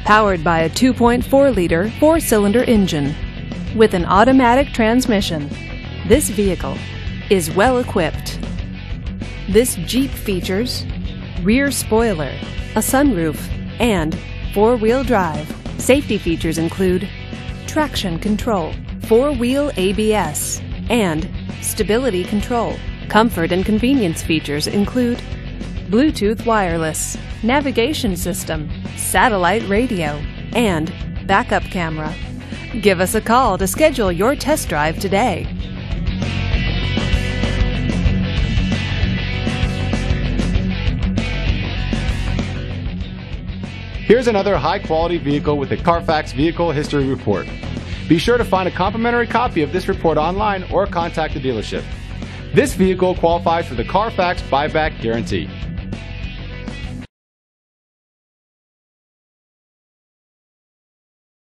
Powered by a 2.4-liter four-cylinder engine with an automatic transmission, this vehicle is well equipped. This Jeep features rear spoiler, a sunroof, and four-wheel drive. Safety features include traction control, four-wheel ABS, and stability control. Comfort and convenience features include Bluetooth wireless, navigation system, satellite radio, and backup camera. Give us a call to schedule your test drive today. Here's another high-quality vehicle with a Carfax Vehicle History Report. Be sure to find a complimentary copy of this report online or contact the dealership. This vehicle qualifies for the Carfax Buyback Guarantee.